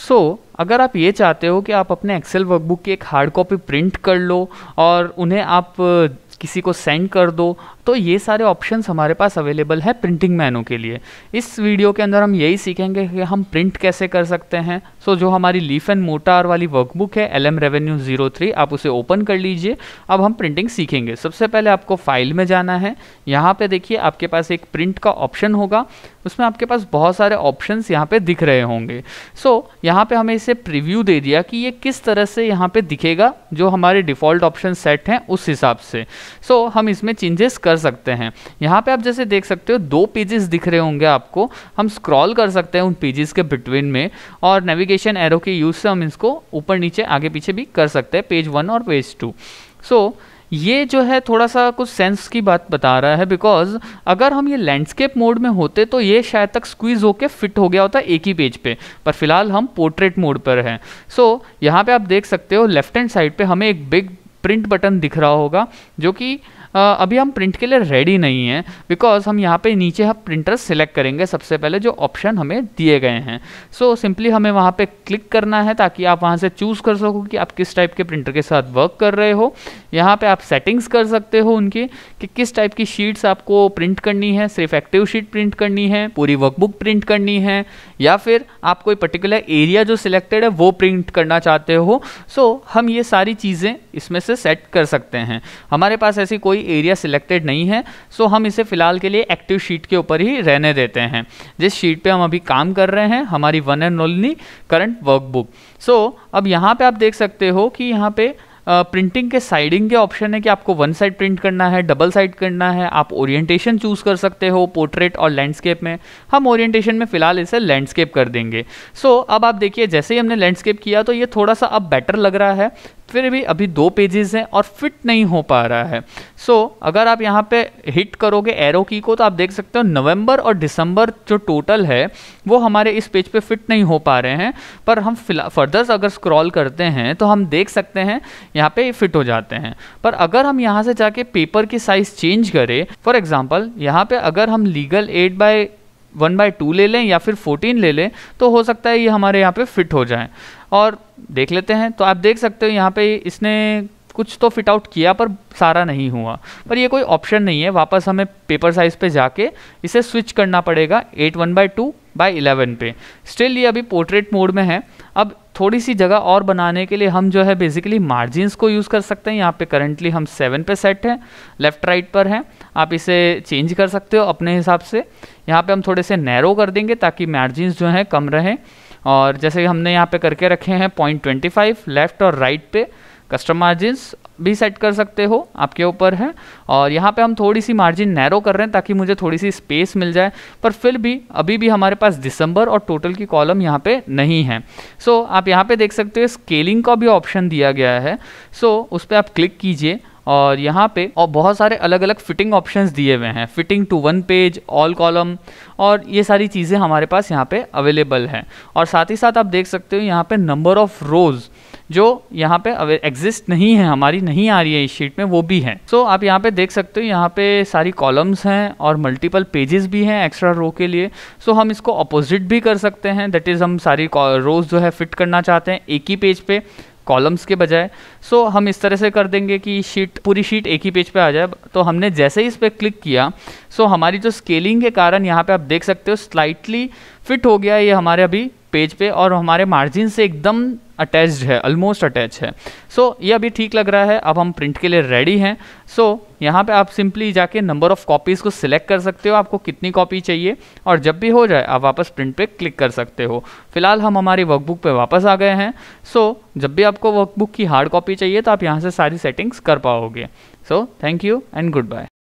अगर आप ये चाहते हो कि आप अपने एक्सेल वर्कबुक की एक हार्ड कॉपी प्रिंट कर लो और उन्हें आप किसी को सेंड कर दो, तो ये सारे ऑप्शंस हमारे पास अवेलेबल है प्रिंटिंग मेनू के लिए। इस वीडियो के अंदर हम यही सीखेंगे कि हम प्रिंट कैसे कर सकते हैं। जो हमारी लीफ एंड मोटार वाली वर्कबुक है LM रेवेन्यू 03, आप उसे ओपन कर लीजिए। अब हम प्रिंटिंग सीखेंगे। सबसे पहले आपको फाइल में जाना है। यहाँ पे देखिए आपके पास एक प्रिंट का ऑप्शन होगा, उसमें आपके पास बहुत सारे ऑप्शंस यहाँ पे दिख रहे होंगे। यहाँ पे हमें इसे प्रीव्यू दे दिया कि ये किस तरह से यहाँ पे दिखेगा, जो हमारे डिफ़ॉल्ट ऑप्शन सेट हैं उस हिसाब से। हम इसमें चेंजेस कर सकते हैं। यहाँ पे आप जैसे देख सकते हो 2 पेजेस दिख रहे होंगे आपको। हम स्क्रॉल कर सकते हैं उन पेजेस के बिटवीन में, और नेविगेशन एरो के यूज़ से हम इसको ऊपर नीचे आगे पीछे भी कर सकते हैं, पेज 1 और पेज 2। ये जो है थोड़ा सा कुछ सेंस की बात बता रहा है, बिकॉज अगर हम ये लैंडस्केप मोड में होते तो ये शायद तक स्क्वीज होके फिट हो गया होता एक ही पेज पे, पर फिलहाल हम पोर्ट्रेट मोड पर हैं। यहाँ पे आप देख सकते हो लेफ्ट हैंड साइड पे हमें एक बिग प्रिंट बटन दिख रहा होगा, जो कि अभी हम प्रिंट के लिए रेडी नहीं है, बिकॉज हम यहाँ पे नीचे हम प्रिंटर सिलेक्ट करेंगे सबसे पहले जो ऑप्शन हमें दिए गए हैं। सिंपली हमें वहाँ पे क्लिक करना है ताकि आप वहाँ से चूज़ कर सको कि आप किस टाइप के प्रिंटर के साथ वर्क कर रहे हो। यहाँ पे आप सेटिंग्स कर सकते हो उनकी कि किस टाइप की शीट्स आपको प्रिंट करनी है, सिर्फ एक्टिव शीट प्रिंट करनी है, पूरी वर्कबुक प्रिंट करनी है, या फिर आप कोई पर्टिकुलर एरिया जो सिलेक्टेड है वो प्रिंट करना चाहते हो। हम ये सारी चीज़ें इसमें से सेट कर सकते हैं। हमारे पास ऐसी कोई एरिया सिलेक्टेड नहीं है, हम इसे फिलहाल के लिए एक्टिव शीट के ऊपर ही रहने देते हैं, जिस शीट पे हम अभी काम कर रहे हैं, हमारी one and only current workbook. अब यहाँ पे आप देख सकते हो कि यहाँ पे प्रिंटिंग के साइडिंग के ऑप्शन है कि आपको वन साइड प्रिंट करना है, डबल साइड करना है। आप ओरिएंटेशन चूज़ कर सकते हो पोर्ट्रेट और लैंडस्केप में। हम ओरिएंटेशन में फ़िलहाल इसे लैंडस्केप कर देंगे। अब आप देखिए जैसे ही हमने लैंडस्केप किया तो ये थोड़ा सा अब बेटर लग रहा है, फिर भी अभी 2 पेजेस हैं और फिट नहीं हो पा रहा है। अगर आप यहाँ पे हिट करोगे एरो की को तो आप देख सकते हो नवंबर और दिसंबर जो टोटल है वो हमारे इस पेज पे फिट नहीं हो पा रहे हैं, पर हम फर्दर अगर स्क्रॉल करते हैं तो हम देख सकते हैं यहाँ पे फिट हो जाते हैं। पर अगर हम यहाँ से जाके पेपर की साइज़ चेंज करें, फॉर एग्जाम्पल यहाँ पे अगर हम लीगल 8/1/2 ले लें या फिर 14 ले लें, तो हो सकता है ये हमारे यहाँ पे फिट हो जाए। और देख लेते हैं, तो आप देख सकते हो यहाँ पे इसने कुछ तो फिट आउट किया पर सारा नहीं हुआ। पर ये कोई ऑप्शन नहीं है, वापस हमें पेपर साइज़ पे जाके इसे स्विच करना पड़ेगा 8/1/2/11 पे। स्टिल ये अभी पोर्ट्रेट मोड में है। अब थोड़ी सी जगह और बनाने के लिए हम जो है बेसिकली मार्जिन्स को यूज़ कर सकते हैं। यहाँ पे करंटली हम 7 पे सेट हैं, लेफ़्ट राइट पर हैं। आप इसे चेंज कर सकते हो अपने हिसाब से। यहाँ पे हम थोड़े से नैरो कर देंगे ताकि मार्जिन्स जो हैं कम रहें, और जैसे हमने यहाँ पे करके रखे हैं 0.25 लेफ़्ट और राइट पे। कस्टम मार्जिन्स भी सेट कर सकते हो, आपके ऊपर है। और यहाँ पे हम थोड़ी सी मार्जिन नैरो कर रहे हैं ताकि मुझे थोड़ी सी स्पेस मिल जाए, पर फिर भी अभी भी हमारे पास दिसंबर और टोटल की कॉलम यहाँ पे नहीं है। आप यहाँ पे देख सकते हो स्केलिंग का भी ऑप्शन दिया गया है। उस पर आप क्लिक कीजिए और यहाँ पे और बहुत सारे अलग अलग फिटिंग ऑप्शंस दिए हुए हैं, fitting to 1 page, all column, और ये सारी चीज़ें हमारे पास यहाँ पे अवेलेबल हैं। और साथ ही साथ आप देख सकते हो यहाँ पे नंबर ऑफ़ रोज़ जो यहाँ पे एग्जिस्ट नहीं है, हमारी नहीं आ रही है इस शीट में, वो भी है। आप यहाँ पे देख सकते हो यहाँ पे सारी कॉलम्स हैं और मल्टीपल पेजेस भी हैं एक्स्ट्रा रो के लिए। हम इसको अपोजिट भी कर सकते हैं, दैट इज़ हम सारी रोज़ जो है फिट करना चाहते हैं एक ही पेज पे कॉलम्स के बजाय। हम इस तरह से कर देंगे कि पूरी शीट एक ही पेज पे आ जाए। तो हमने जैसे ही इस पर क्लिक किया, हमारी जो स्केलिंग के कारण यहाँ पे आप देख सकते हो स्लाइटली फिट हो गया ये हमारे अभी पेज पे, और हमारे मार्जिन से एकदम अटैच्ड है, ऑलमोस्ट अटैच है। ये अभी ठीक लग रहा है। अब हम प्रिंट के लिए रेडी हैं। यहाँ पे आप सिंपली जाके नंबर ऑफ़ कॉपीज़ को सिलेक्ट कर सकते हो, आपको कितनी कॉपी चाहिए, और जब भी हो जाए आप वापस प्रिंट पे क्लिक कर सकते हो। फिलहाल हम हमारी वर्कबुक पे वापस आ गए हैं। जब भी आपको वर्कबुक की हार्ड कॉपी चाहिए तो आप यहाँ से सारी सेटिंग्स कर पाओगे। Thank you and good bye.